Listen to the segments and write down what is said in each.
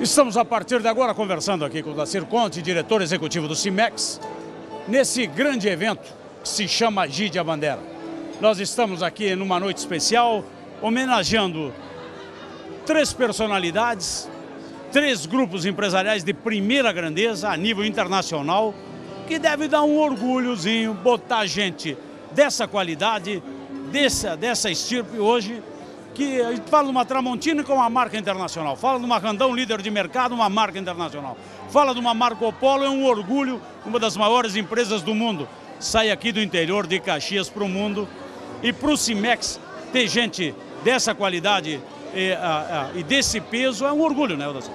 Estamos a partir de agora conversando aqui com o Dacir Conte, diretor executivo do CIMEX, nesse grande evento que se chama Gide a Bandeira. Nós estamos aqui numa noite especial, homenageando 3 personalidades, 3 grupos empresariais de primeira grandeza a nível internacional, que deve dar um orgulhozinho, botar gente dessa qualidade, dessa estirpe hoje, que a gente fala de uma Tramontina com uma marca internacional, fala de uma Randão, líder de mercado, uma marca internacional, fala de uma Marco Polo, é um orgulho, uma das maiores empresas do mundo, sai aqui do interior de Caxias para o mundo, e para o CIMEX ter gente dessa qualidade e desse peso é um orgulho, né, Odacir?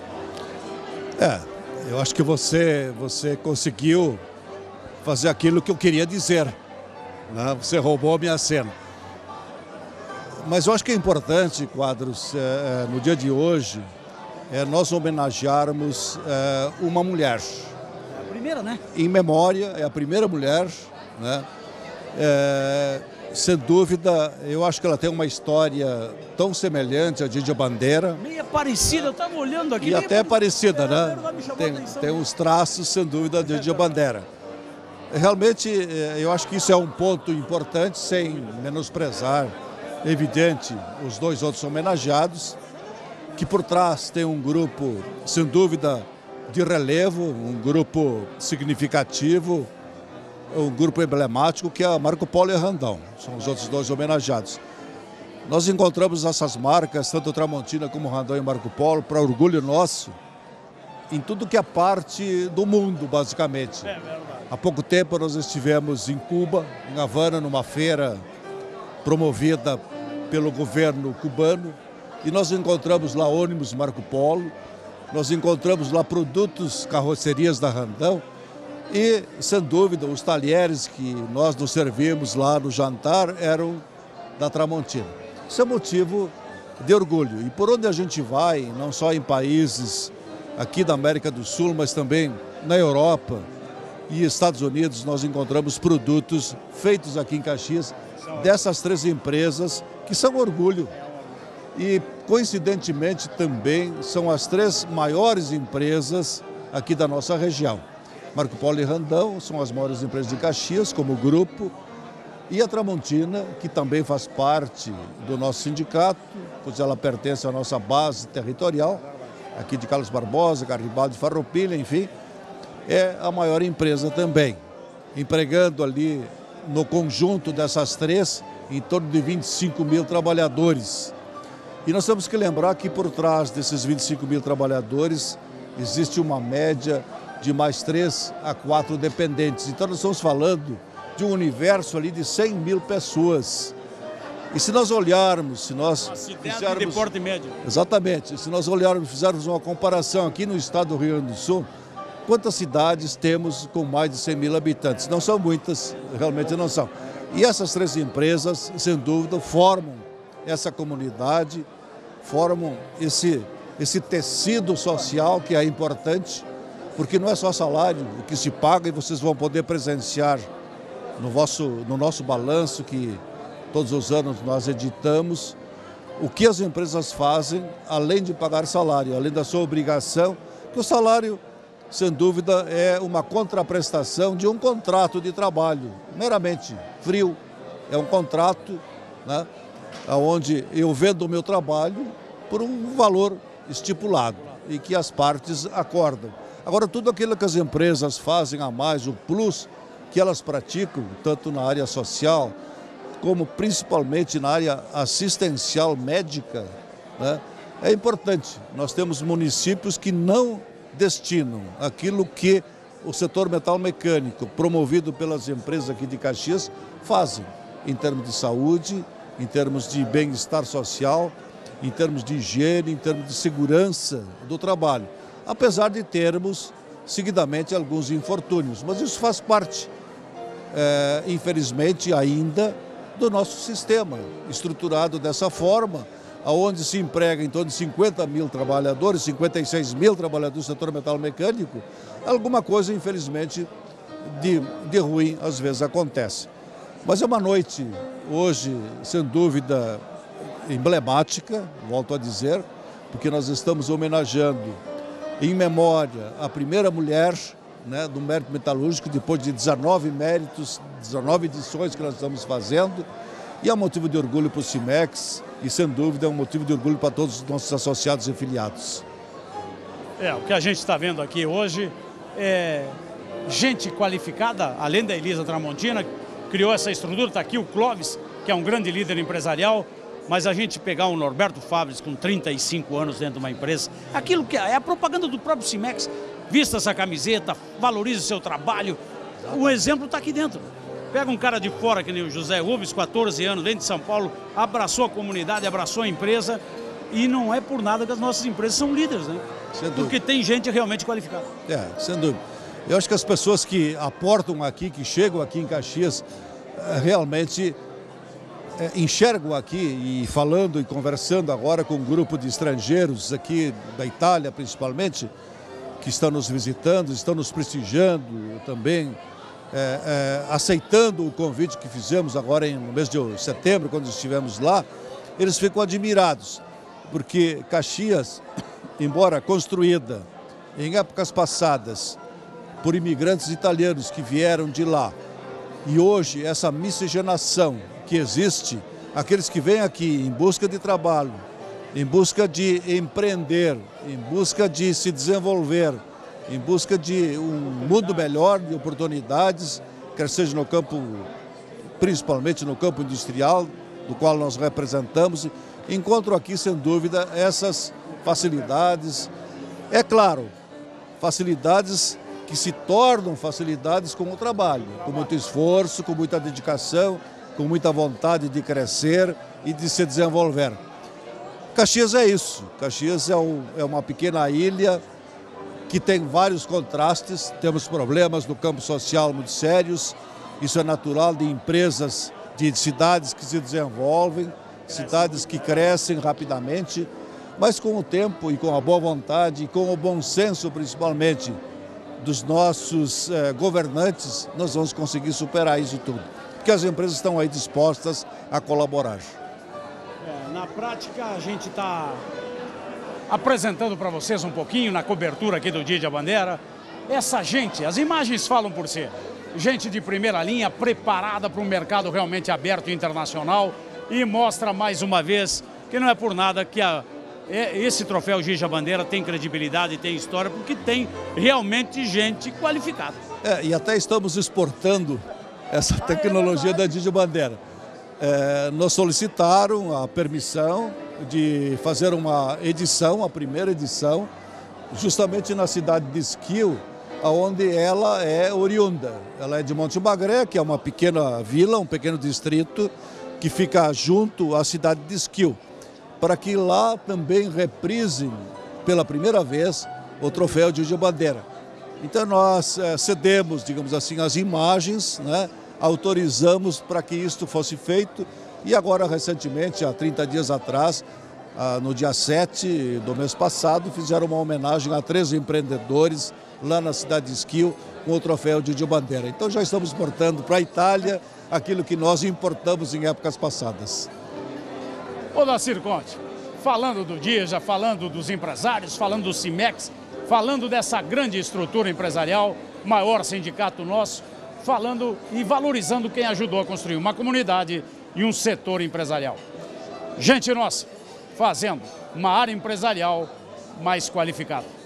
Eu acho que você conseguiu fazer aquilo que eu queria dizer, né? Você roubou a minha cena. Mas eu acho que é importante, Quadros, no dia de hoje, nós homenagearmos uma mulher. É a primeira, né? Em memória, é a primeira mulher, né? Sem dúvida, eu acho que ela tem uma história tão semelhante à Gide a Bandeira. Meio parecida, eu estava olhando aqui. E até parecida, né? Tem uns uns traços, sem dúvida, da Gide a Bandeira. Realmente, eu acho que isso é um ponto importante, sem menosprezar, evidente, os 2 outros homenageados, que por trás tem um grupo, sem dúvida, de relevo, um grupo significativo, um grupo emblemático, que é a Marco Polo e a Randão. São os outros 2 homenageados. Nós encontramos essas marcas, tanto Tramontina como Randão e Marco Polo, para orgulho nosso, em tudo que é parte do mundo, basicamente. É verdade. Há pouco tempo nós estivemos em Cuba, em Havana, numa feira promovida pelo governo cubano, e nós encontramos lá ônibus Marco Polo, nós encontramos lá produtos, carrocerias da Randão, e, sem dúvida, os talheres que nós nos servimos lá no jantar eram da Tramontina. Isso é motivo de orgulho. E por onde a gente vai, não só em países aqui da América do Sul, mas também na Europa e Estados Unidos, nós encontramos produtos feitos aqui em Caxias, dessas 3 empresas que são orgulho. E, coincidentemente, também são as 3 maiores empresas aqui da nossa região. Marco Polo e Randão são as maiores empresas de Caxias, como grupo, e a Tramontina, que também faz parte do nosso sindicato, pois ela pertence à nossa base territorial, aqui de Carlos Barbosa, Garibaldi, Farroupilha, enfim, é a maior empresa também, empregando ali, no conjunto dessas 3, em torno de 25 mil trabalhadores. E nós temos que lembrar que por trás desses 25 mil trabalhadores existe uma média de mais 3 a 4 dependentes. Então nós estamos falando de um universo ali de 100 mil pessoas. E se nós olharmos, se nós fizermos... de porte médio. Exatamente. Se nós olharmos, fizermos uma comparação aqui no estado do Rio Grande do Sul, quantas cidades temos com mais de 100 mil habitantes? Não são muitas, realmente não são. E essas 3 empresas, sem dúvida, formam essa comunidade, formam esse tecido social que é importante, porque não é só salário o que se paga, e vocês vão poder presenciar no nosso balanço, que todos os anos nós editamos, o que as empresas fazem, além de pagar salário, além da sua obrigação, que o salário, sem dúvida, é uma contraprestação de um contrato de trabalho, meramente frio. É um contrato, né, onde eu vendo o meu trabalho por um valor estipulado e que as partes acordam. Agora, tudo aquilo que as empresas fazem a mais, o plus que elas praticam, tanto na área social, como principalmente na área assistencial médica, né, é importante. Nós temos municípios que não destinam aquilo que o setor metal mecânico, promovido pelas empresas aqui de Caxias, fazem, em termos de saúde, em termos de bem-estar social, em termos de higiene, em termos de segurança do trabalho. Apesar de termos, seguidamente, alguns infortúnios. Mas isso faz parte, infelizmente, ainda do nosso sistema, estruturado dessa forma, onde se emprega em torno de 50 mil trabalhadores, 56 mil trabalhadores do setor metal mecânico. Alguma coisa, infelizmente, de ruim às vezes acontece. Mas é uma noite, hoje, sem dúvida, emblemática, volto a dizer, porque nós estamos homenageando em memória a primeira mulher, né, do mérito metalúrgico, depois de 19 méritos, 19 edições que nós estamos fazendo, e é um motivo de orgulho para o CIMEX e, sem dúvida, é um motivo de orgulho para todos os nossos associados e afiliados. O que a gente está vendo aqui hoje é gente qualificada, além da Elisa Tramontina, criou essa estrutura, está aqui o Clóvis, que é um grande líder empresarial, mas a gente pegar um Norberto Fabris com 35 anos dentro de uma empresa, aquilo que é a propaganda do próprio CIMEX, vista essa camiseta, valorize o seu trabalho, o exemplo está aqui dentro. Pega um cara de fora, que nem o José Rubens, 14 anos, vem de São Paulo, abraçou a comunidade, abraçou a empresa, e não é por nada que as nossas empresas são líderes, né? Porque tem gente realmente qualificada. Sem dúvida. Eu acho que as pessoas que aportam aqui, que chegam aqui em Caxias, realmente enxergam aqui, e falando e conversando agora com um grupo de estrangeiros aqui da Itália, principalmente, que estão nos visitando, estão nos prestigiando também, aceitando o convite que fizemos agora no mês de setembro, quando estivemos lá, eles ficam admirados, porque Caxias, embora construída em épocas passadas por imigrantes italianos que vieram de lá, e hoje essa miscigenação que existe, aqueles que vêm aqui em busca de trabalho, em busca de empreender, em busca de se desenvolver, em busca de um mundo melhor, de oportunidades, quer seja no campo, principalmente no campo industrial, do qual nós representamos, encontro aqui, sem dúvida, essas facilidades. É claro, facilidades que se tornam facilidades com o trabalho, com muito esforço, com muita dedicação, com muita vontade de crescer e de se desenvolver. Caxias é isso. Caxias é uma pequena ilha que tem vários contrastes. Temos problemas no campo social muito sérios. Isso é natural de empresas, de cidades que se desenvolvem, cidades que crescem rapidamente, mas com o tempo e com a boa vontade e com o bom senso, principalmente, dos nossos governantes, nós vamos conseguir superar isso tudo. Porque as empresas estão aí dispostas a colaborar. Na prática, a gente está apresentando para vocês um pouquinho, na cobertura aqui do Dia da Bandeira, essa gente, as imagens falam por si, gente de primeira linha, preparada para um mercado realmente aberto e internacional, e mostra mais uma vez que não é por nada que esse troféu Dia da Bandeira tem credibilidade, tem história, porque tem realmente gente qualificada. E até estamos exportando essa tecnologia da Dia da Bandeira. Nos solicitaram a permissão de fazer uma edição, a primeira edição, justamente na cidade de Esquil, onde ela é oriunda. Ela é de Monte Bagré, que é uma pequena vila, um pequeno distrito, que fica junto à cidade de Esquil, para que lá também reprisem pela primeira vez o troféu Dia da Bandeira. Então nós cedemos, digamos assim, as imagens, né? Autorizamos para que isto fosse feito, e agora recentemente, há 30 dias atrás, no dia 7 do mês passado, fizeram uma homenagem a 3 empreendedores lá na cidade de Esquil com o troféu Dia da Bandeira. Então já estamos exportando para a Itália aquilo que nós importamos em épocas passadas. Ô Dacir Conte, falando do dia, já falando dos empresários, falando do CIMEX, falando dessa grande estrutura empresarial, maior sindicato nosso, falando e valorizando quem ajudou a construir uma comunidade e um setor empresarial. Gente nossa, fazendo uma área empresarial mais qualificada.